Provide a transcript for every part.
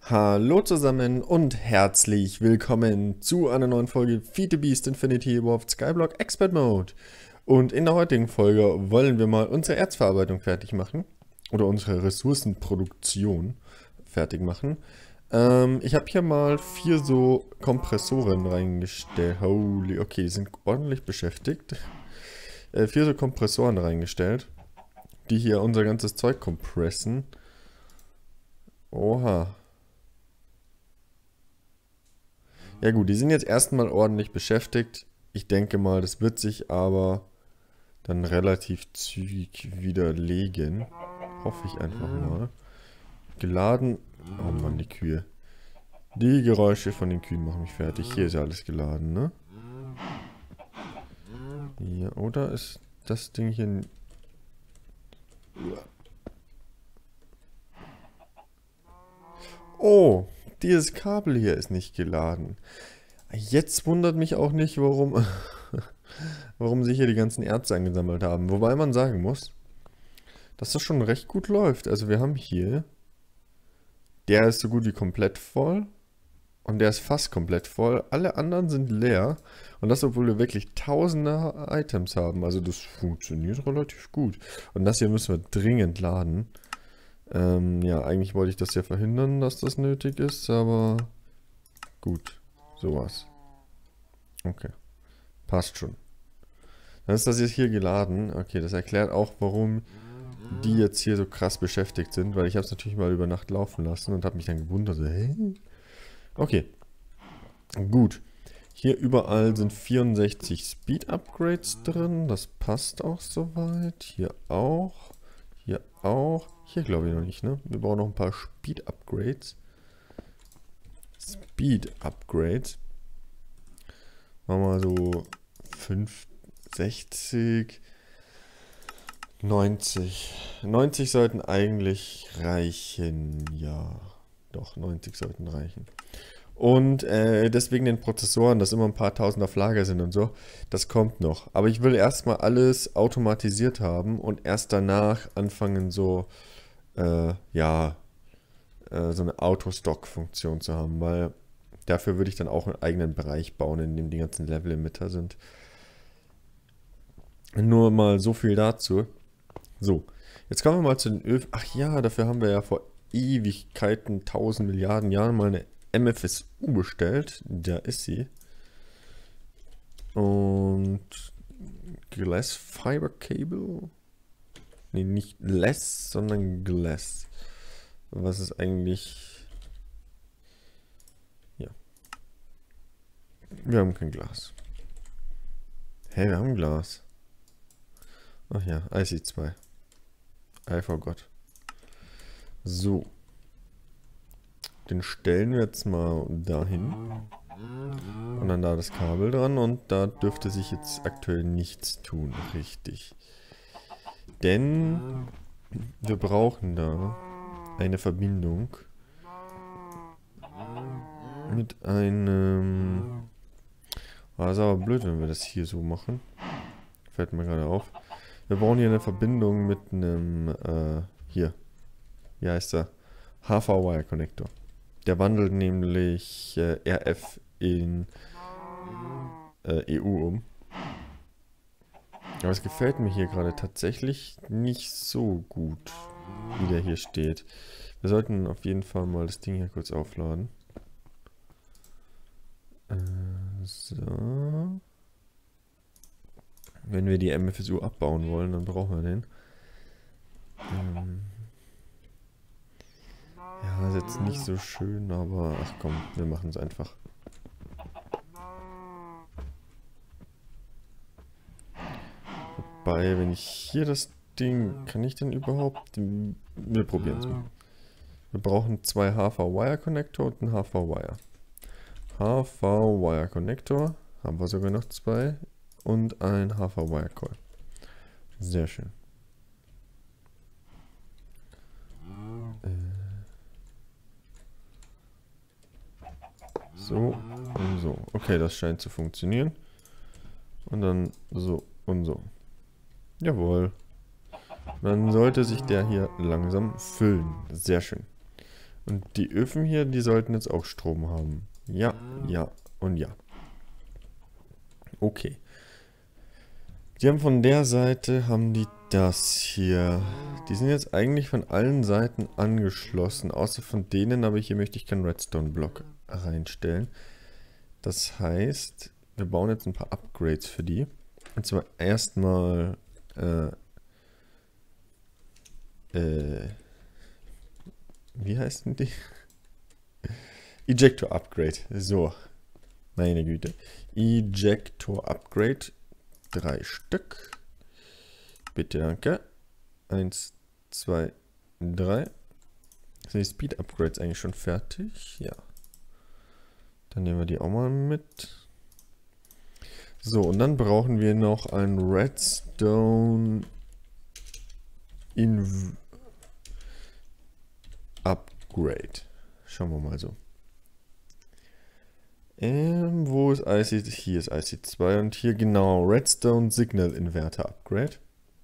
Hallo zusammen und herzlich willkommen zu einer neuen Folge Feed the Beast Infinity Warped Skyblock Expert Mode. Und in der heutigen Folge wollen wir mal unsere Erzverarbeitung fertig machen. Oder unsere Ressourcenproduktion fertig machen. Ich habe hier mal 4 so Kompressoren reingestellt. Holy, okay, die sind ordentlich beschäftigt. 4 so Kompressoren reingestellt, die hier unser ganzes Zeug kompressen. Oha. Ja gut, die sind jetzt erstmal ordentlich beschäftigt. Ich denke mal, das wird sich aber dann relativ zügig widerlegen. Hoffe ich einfach mal. Geladen. Oh Mann, die Kühe. Die Geräusche von den Kühen machen mich fertig. Hier ist ja alles geladen, ne? Ja, oder ist das Ding hier... Oh, dieses Kabel hier ist nicht geladen. Jetzt wundert mich auch nicht, warum, warum sich hier die ganzen Erze angesammelt haben. Wobei man sagen muss, dass das schon recht gut läuft. Also wir haben hier, der ist so gut wie komplett voll und der ist fast komplett voll. Alle anderen sind leer und das, obwohl wir wirklich tausende Items haben. Also das funktioniert relativ gut. Und das hier müssen wir dringend laden. Ja, eigentlich wollte ich das ja verhindern, dass das nötig ist, aber gut, sowas. Okay, passt schon. Dann ist das jetzt hier geladen. Okay, das erklärt auch, warum die jetzt hier so krass beschäftigt sind, weil ich habe es natürlich mal über Nacht laufen lassen und habe mich dann gewundert, so, hä? Okay, gut. Hier überall sind 64 Speed Upgrades drin, das passt auch soweit. Hier auch, hier auch. Hier glaube ich noch nicht, ne? Wir brauchen noch ein paar Speed Upgrades. Speed Upgrades. Machen wir mal so 5, 60, 90. 90 sollten eigentlich reichen, ja. Doch, 90 sollten reichen. Und deswegen den Prozessoren, dass immer ein paar tausend auf Lager sind und so, das kommt noch. Aber ich will erstmal alles automatisiert haben und erst danach anfangen, so, ja, so eine Autostock-Funktion zu haben, weil dafür würde ich dann auch einen eigenen Bereich bauen, in dem die ganzen Level-Emitter sind. Nur mal so viel dazu. So, jetzt kommen wir mal zu den Öfen. Ach ja, dafür haben wir ja vor Ewigkeiten, 1000 Milliarden Jahren mal eine MFSU bestellt. Da ist sie. Und Glass Fiber Cable. Nee, nicht Less, sondern Glass. Was ist eigentlich... Ja. Wir haben kein Glas. Hä, wir haben Glas. Ach ja, IC2. I forgot. So. Den stellen wir jetzt mal dahin. Und dann da das Kabel dran. Und da dürfte sich jetzt aktuell nichts tun. Richtig. Denn wir brauchen da eine Verbindung mit einem... Ah, ist aber blöd, wenn wir das hier so machen. Fällt mir gerade auf. Wir brauchen hier eine Verbindung mit einem, hier. Wie heißt der? HV-Wire-Connector. Der wandelt nämlich RF in EU um. Aber es gefällt mir hier gerade tatsächlich nicht so gut, wie der hier steht. Wir sollten auf jeden Fall mal das Ding hier kurz aufladen. So. Wenn wir die MFSU abbauen wollen, dann brauchen wir den. Ja, ist jetzt nicht so schön, aber ach komm, wir machen es einfach. Wobei, wenn ich hier das Ding, kann ich denn überhaupt? Wir probieren es mal. Wir brauchen 2 HV-Wire-Connector und einen HV-Wire. HV-Wire-Connector, haben wir sogar noch 2. Und ein HV-Wire-Coil. Sehr schön. So und so. Okay, das scheint zu funktionieren. Und dann so und so. Jawohl. Dann sollte sich der hier langsam füllen. Sehr schön. Und die Öfen hier, die sollten jetzt auch Strom haben. Ja, ja und ja. Okay. Die haben von der Seite, haben die das hier. Die sind jetzt eigentlich von allen Seiten angeschlossen, außer von denen, aber hier möchte ich keinen Redstone-Block reinstellen. Das heißt, wir bauen jetzt ein paar Upgrades für die. Und zwar erstmal wie heißen die? Ejector Upgrade. So. Meine Güte. Ejector Upgrade. 3 Stück. Bitte, danke. 1, 2, 3. Sind die Speed Upgrades eigentlich schon fertig? Ja. Dann nehmen wir die auch mal mit. So, und dann brauchen wir noch ein Redstone Upgrade. Schauen wir mal so. Wo ist IC? Hier ist IC2 und hier genau Redstone Signal Inverter Upgrade.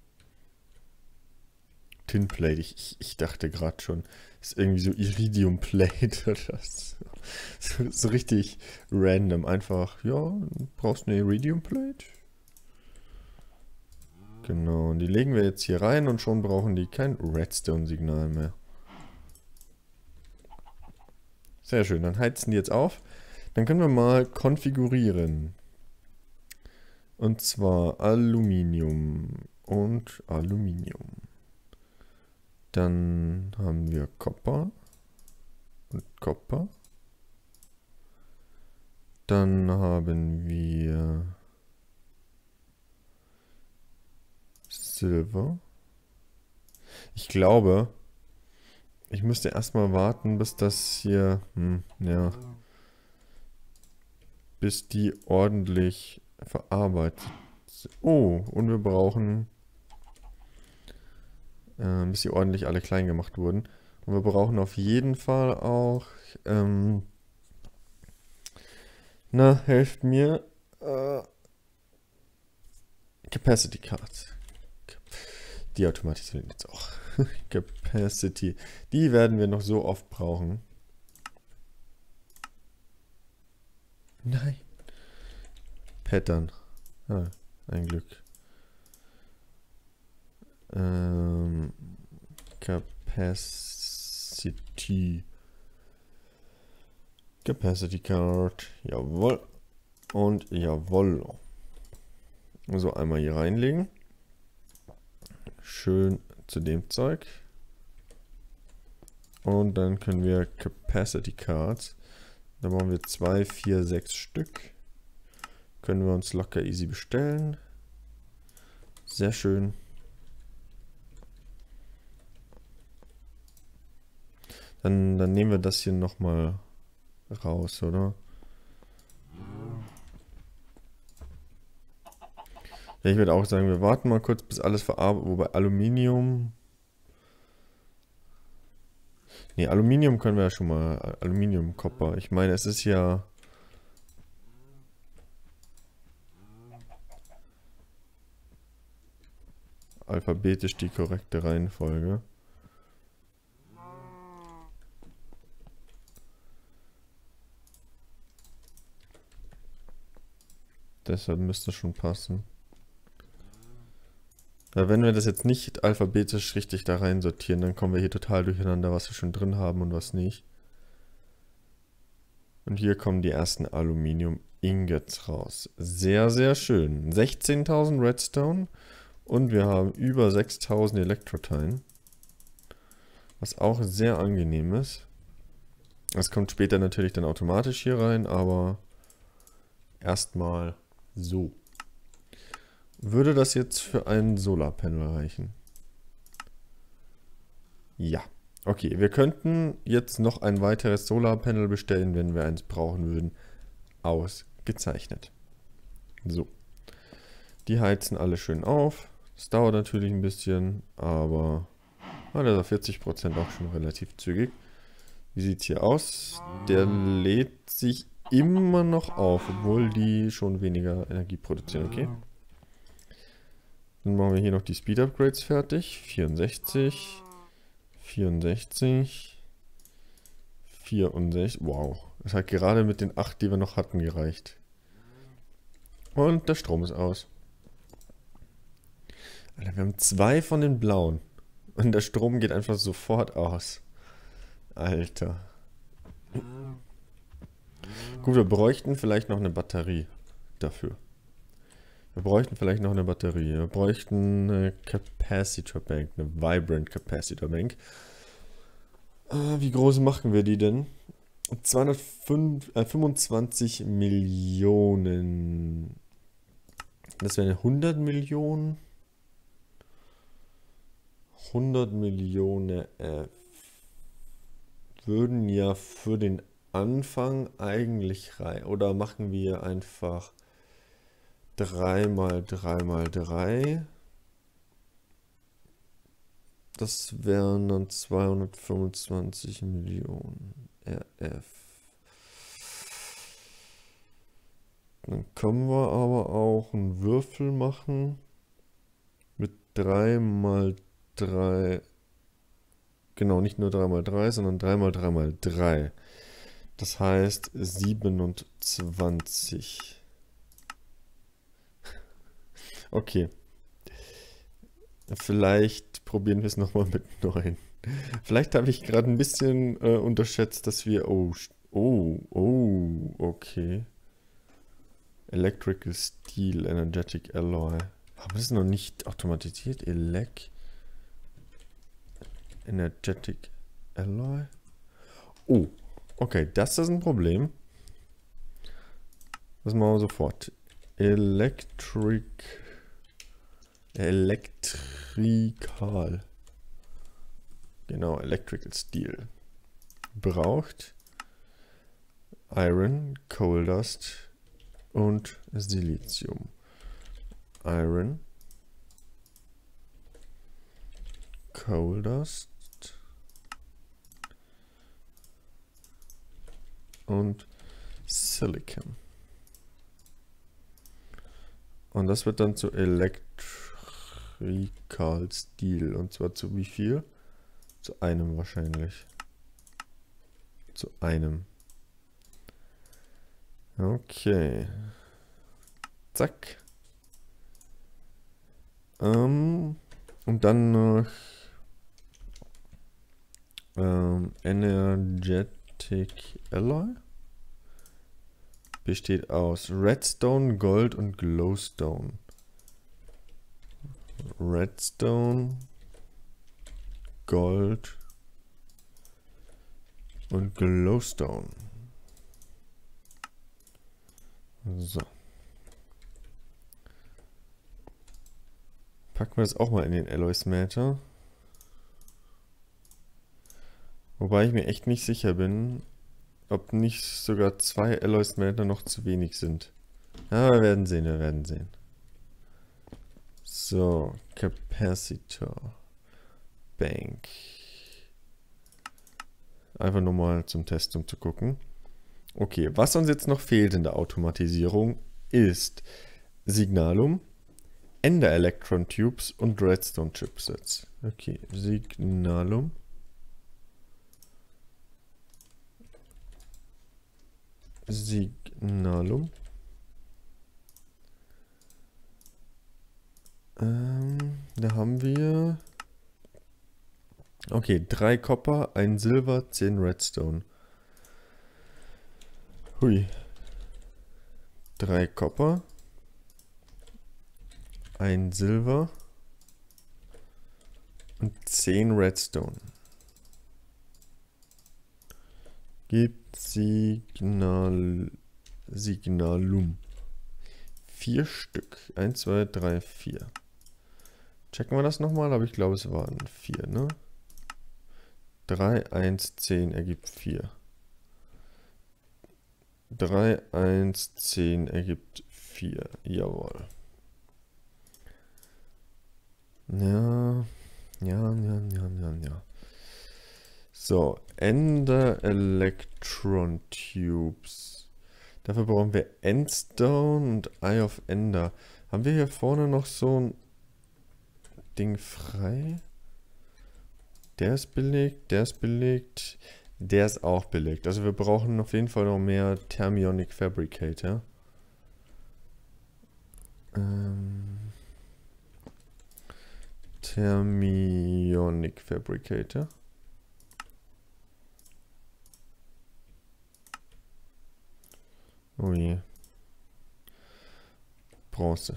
Tinplate, ich dachte gerade schon, ist irgendwie so Iridium Plate oder so. So richtig random. Einfach, ja, brauchst eine Iridium Plate? Genau, und die legen wir jetzt hier rein und schon brauchen die kein Redstone-Signal mehr. Sehr schön, dann heizen die jetzt auf. Dann können wir mal konfigurieren. Und zwar Aluminium und Aluminium. Dann haben wir Copper und Copper. Dann haben wir Silber. Ich glaube, ich müsste erstmal warten, bis das hier, ja, bis die ordentlich verarbeitet sind. Oh, und wir brauchen, bis die ordentlich alle klein gemacht wurden. Und wir brauchen auf jeden Fall auch, na, helft mir, Capacity Cards. Die automatisieren jetzt auch. Capacity. Die werden wir noch so oft brauchen. Nein. Pattern. Ah, ein Glück. Capacity. Capacity Card. Jawohl. Und jawohl. So, einmal hier reinlegen. Schön zu dem Zeug. Und dann können wir Capacity Cards. Da brauchen wir 2, 4, 6 Stück. Können wir uns locker easy bestellen. Sehr schön. Dann nehmen wir das hier nochmal raus, oder? Ja, ich würde auch sagen, wir warten mal kurz, bis alles verarbeitet, wobei Aluminium... Ne, Aluminium können wir ja schon mal, Aluminium, Copper. Ich meine, es ist ja... alphabetisch die korrekte Reihenfolge. Deshalb müsste es schon passen. Weil wenn wir das jetzt nicht alphabetisch richtig da rein sortieren, dann kommen wir hier total durcheinander, was wir schon drin haben und was nicht. Und hier kommen die ersten Aluminium-Ingots raus. Sehr, sehr schön. 16.000 Redstone und wir haben über 6.000 Elektroteilen. Was auch sehr angenehm ist. Das kommt später natürlich dann automatisch hier rein, aber erstmal so. Würde das jetzt für ein Solarpanel reichen? Ja. Okay, wir könnten jetzt noch ein weiteres Solarpanel bestellen, wenn wir eins brauchen würden. Ausgezeichnet. So. Die heizen alle schön auf. Das dauert natürlich ein bisschen, aber das ist auf 40% auch schon relativ zügig. Wie sieht es hier aus? Der lädt sich immer noch auf, obwohl die schon weniger Energie produzieren. Okay. Dann machen wir hier noch die Speed Upgrades fertig. 64, 64, 64. Wow. Es hat gerade mit den 8, die wir noch hatten, gereicht. Und der Strom ist aus. Alter, wir haben 2 von den blauen. Und der Strom geht einfach sofort aus. Alter. Gut, wir bräuchten vielleicht noch eine Batterie dafür. Wir bräuchten vielleicht noch eine Batterie. Wir bräuchten eine Capacitor Bank, eine Vibrant Capacitor Bank. Wie groß machen wir die denn? 225 Millionen. Das wären 100 Millionen. 100 Millionen würden ja für den Anfang eigentlich rein. Oder machen wir einfach 3 mal 3 mal 3. Das wären dann 225 Millionen RF. Dann können wir aber auch einen Würfel machen mit 3 mal 3. Genau, nicht nur 3 mal 3, sondern 3 mal 3 mal 3. Das heißt 27. Okay. Vielleicht probieren wir es nochmal mit 9. Vielleicht habe ich gerade ein bisschen unterschätzt, dass wir... Oh, okay. Electrical Steel, Energetic Alloy. Haben wir das noch nicht automatisiert? Energetic Alloy? Oh, okay, das ist ein Problem. Das machen wir sofort. Elektrikal. Genau, Electrical Steel. Braucht Iron, Coal Dust und Silizium. Iron, Coal Dust und Silicon. Und das wird dann zu Electrical Steel. Und zwar zu wie viel? Zu einem wahrscheinlich. Zu einem. Okay. Zack. Und dann noch Energetic Alloy. Besteht aus Redstone, Gold und Glowstone. Redstone, Gold und Glowstone. So. Packen wir das auch mal in den Alloy Smelter. Wobei ich mir echt nicht sicher bin, ob nicht sogar 2 Alloy Smelter noch zu wenig sind. Aber wir werden sehen, wir werden sehen. So, Capacitor Bank. Einfach nur mal zum Testen, um zu gucken. Okay, was uns jetzt noch fehlt in der Automatisierung ist Signalum, Ender Electron Tubes und Redstone Chipsets. Okay, Signalum. Da haben wir... Okay, 3 Copper, 1 Silber, 10 Redstone. Hui. 3 Copper, 1 Silber und 10 Redstone. Gibt Signalum. 4 Stück. 1, 2, 3, 4. Checken wir das nochmal, aber ich glaube, es waren 4, ne? 3, 1, 10 ergibt 4. 3, 1, 10 ergibt 4. Jawohl. Ja. So, Ender Electron Tubes. Dafür brauchen wir Endstone und Eye of Ender. Haben wir hier vorne noch so ein Ding frei? Der ist belegt, der ist belegt. Der ist auch belegt. Also wir brauchen auf jeden Fall noch mehr Thermionic Fabricator. Thermionic Fabricator. Oh je. Bronze.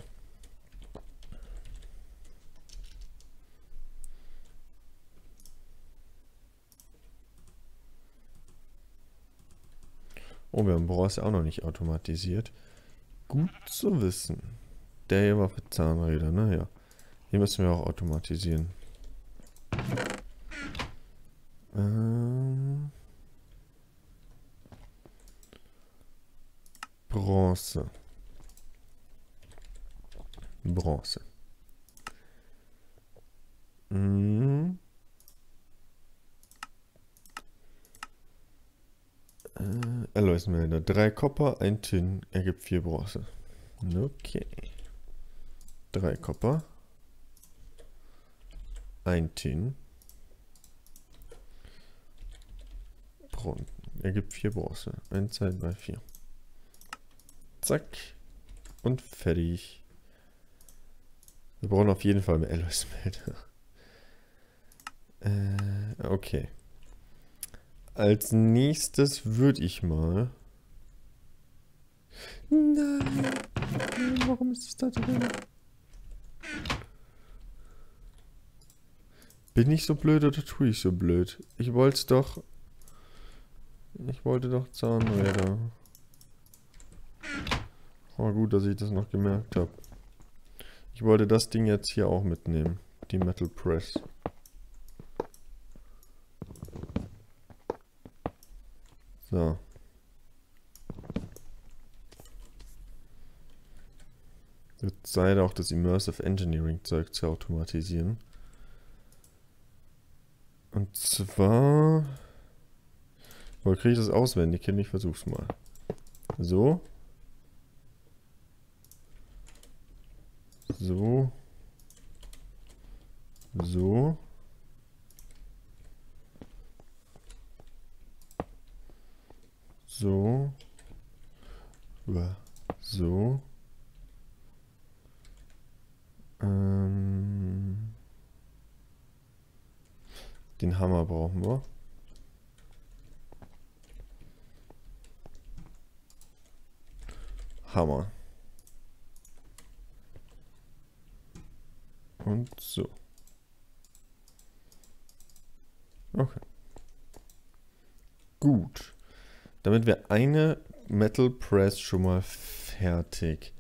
Oh, wir haben Bronze auch noch nicht automatisiert. Gut zu wissen. Der hier war für Zahnräder, ne? Ja. Hier müssen wir auch automatisieren. Bronze. Bronze. Alloysmelder. 3 Copper, 1 Tin, ergibt 4 Bronze. Okay. 3 Copper. 1 Tin. Ergibt 4 Bronze. 1, 2, 3, 4. Zack. Und fertig. Wir brauchen auf jeden Fall mehr Alloysmelder. Okay. Als nächstes würde ich mal... Nein, warum ist es da drin? Bin ich so blöd oder tue ich so blöd? Ich wollte doch Zahnräder. Oh, gut, dass ich das noch gemerkt habe. Ich wollte das Ding jetzt hier auch mitnehmen. Die Metal Press. So. Jetzt sei auch das Immersive Engineering Zeug zu automatisieren. Und zwar... Woher kriege ich das auswendig hin? Ich versuch's mal. So. So. So. So. So. Den Hammer brauchen wir. Hammer. Und so. Okay. Gut. Damit wir eine Metal Press schon mal fertig.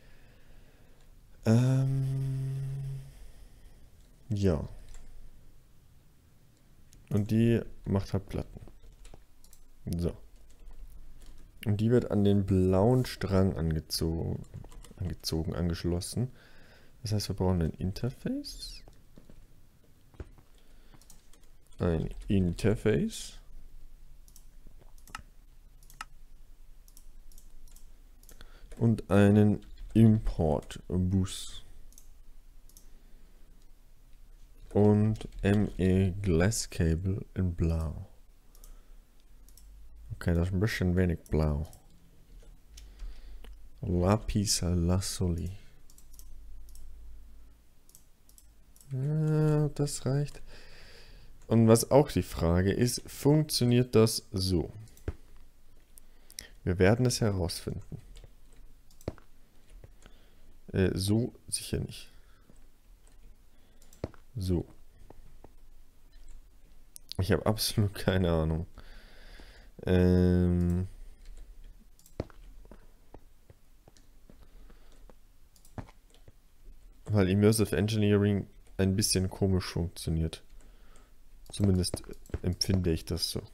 Ja. Und die macht halt Platten. So. Und die wird an den blauen Strang angeschlossen. Das heißt, wir brauchen ein Interface. Ein Interface. Und einen Import-Bus. Und ME Glass Cable in blau. Okay, das ist ein bisschen wenig blau. Lapis Lazuli. Ja, das reicht. Und was auch die Frage ist, funktioniert das so? Wir werden es herausfinden. So sicher nicht. So. Ich habe absolut keine Ahnung. Weil Immersive Engineering ein bisschen komisch funktioniert. Zumindest empfinde ich das so.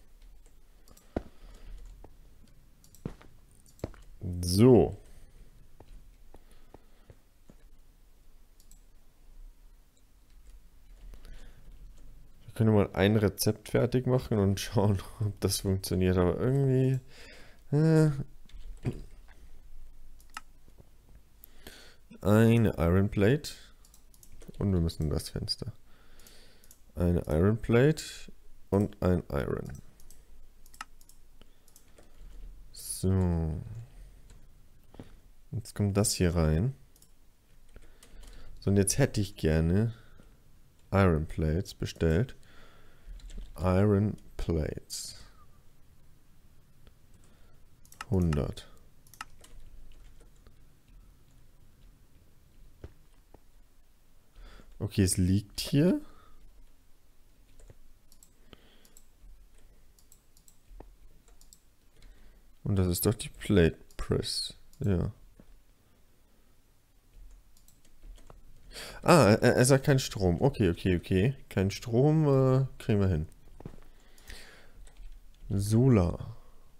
So. Wir können mal ein Rezept fertig machen und schauen, ob das funktioniert. Aber irgendwie... Eine Iron Plate. Und wir müssen das Fenster. Eine Iron Plate und ein Iron. So. Jetzt kommt das hier rein. So, und jetzt hätte ich gerne Iron Plates bestellt. Iron Plates. 100. Okay, es liegt hier. Und das ist doch die Plate Press. Ja. Ah, er sagt kein Strom. Okay, okay, okay. Kein Strom kriegen wir hin. Solar.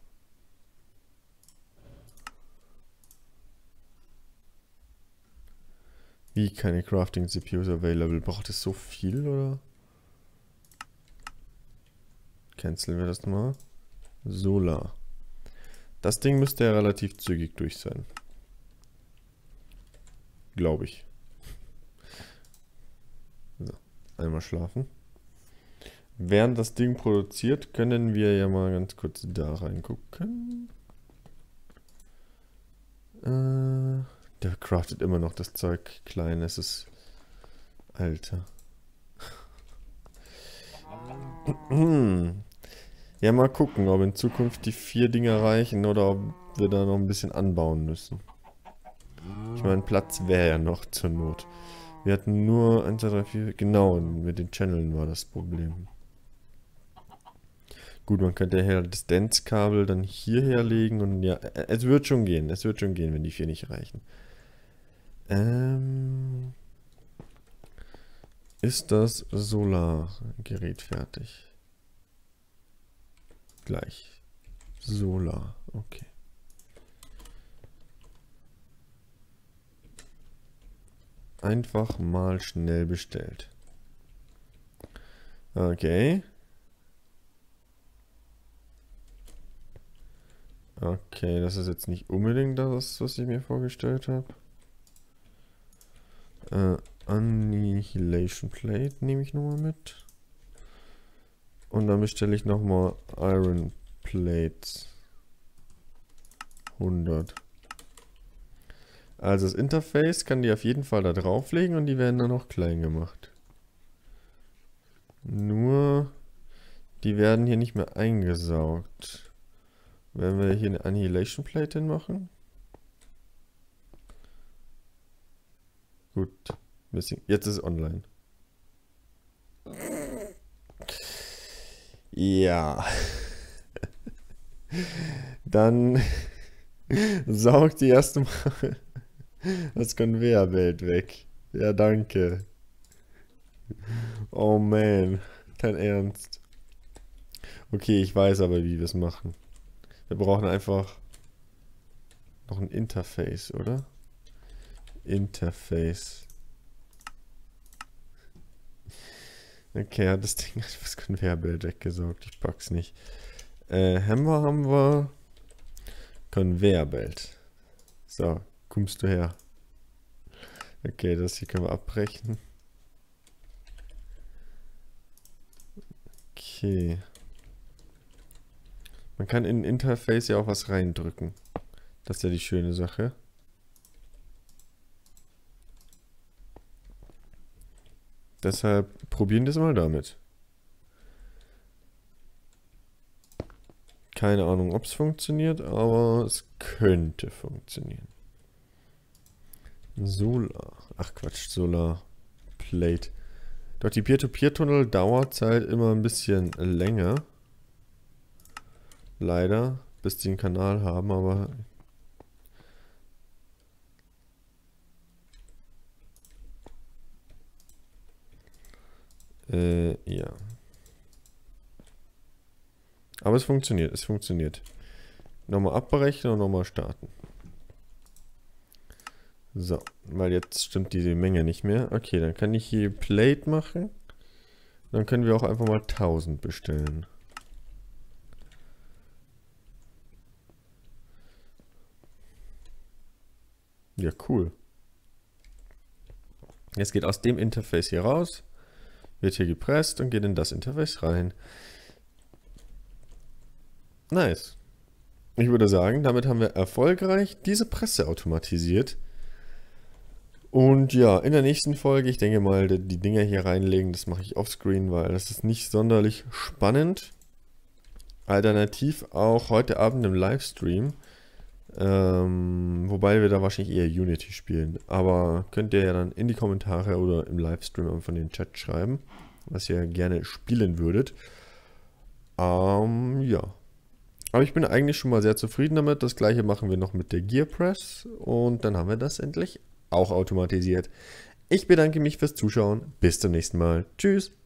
Wie keine Crafting CPUs available? Braucht es so viel, oder? Canceln wir das mal. Solar. Das Ding müsste ja relativ zügig durch sein. Glaube ich. So, einmal schlafen. Während das Ding produziert, können wir ja mal ganz kurz da reingucken. Der craftet immer noch das Zeug klein. Es ist... Alter. Ja, mal gucken, ob in Zukunft die 4 Dinger reichen oder ob wir da noch ein bisschen anbauen müssen. Ich meine, Platz wäre ja noch zur Not. Wir hatten nur 1, 2, 3, 4... Genau, mit den Channeln war das Problem. Gut, man könnte ja das Dance-Kabel dann hierher legen und ja, es wird schon gehen. Es wird schon gehen, wenn die 4 nicht reichen. Ist das Solargerät fertig? Gleich. Solar, okay. Einfach mal schnell bestellt. Okay. Okay, das ist jetzt nicht unbedingt das, was ich mir vorgestellt habe. Annihilation Plate nehme ich nochmal mit. Und dann bestelle ich nochmal Iron Plates. 100. Also das Interface kann die auf jeden Fall da drauflegen und die werden dann auch klein gemacht. Nur, die werden hier nicht mehr eingesaugt. Werden wir hier eine Annihilation Plate hinmachen? Gut. Jetzt ist es online. Ja. Dann saugt die erste Mal das Conveyor-Belt weg. Ja, danke. Oh man. Kein Ernst. Okay, ich weiß aber, wie wir es machen. Wir brauchen einfach noch ein Interface, oder? Interface. Okay, ja, das Ding hat das Conveyor-Belt weggesaugt. Ich pack's nicht. Hammer haben wir. Conveyor-Belt. So, kommst du her. Okay, das hier können wir abbrechen. Okay. Man kann in Interface ja auch was reindrücken. Das ist ja die schöne Sache. Deshalb probieren wir es mal damit. Keine Ahnung, ob es funktioniert, aber es könnte funktionieren. Solar. Ach Quatsch, Solar Plate. Doch die Peer-to-Peer-Tunnel dauert halt immer ein bisschen länger. Leider, bis die einen Kanal haben, aber... ja. Aber es funktioniert, es funktioniert. Nochmal abbrechen und nochmal starten. So, weil jetzt stimmt diese Menge nicht mehr. Okay, dann kann ich hier Plate machen. Dann können wir auch einfach mal 1000 bestellen. Ja, cool. Jetzt geht aus dem Interface hier raus, wird hier gepresst und geht in das Interface rein. Nice. ich würde sagen, damit haben wir erfolgreich diese Presse automatisiert. Und ja, in der nächsten Folge, ich denke mal, die Dinger hier reinlegen, das mache ich offscreen, weil das ist nicht sonderlich spannend. Alternativ auch heute Abend im Livestream. Wobei wir da wahrscheinlich eher Unity spielen. Aber könnt ihr ja dann in die Kommentare oder im Livestream von den Chat schreiben, was ihr gerne spielen würdet. Ja. Aber ich bin eigentlich schon mal sehr zufrieden damit. Das gleiche machen wir noch mit der Gear Press. Und dann haben wir das endlich auch automatisiert. Ich bedanke mich fürs Zuschauen. Bis zum nächsten Mal. Tschüss.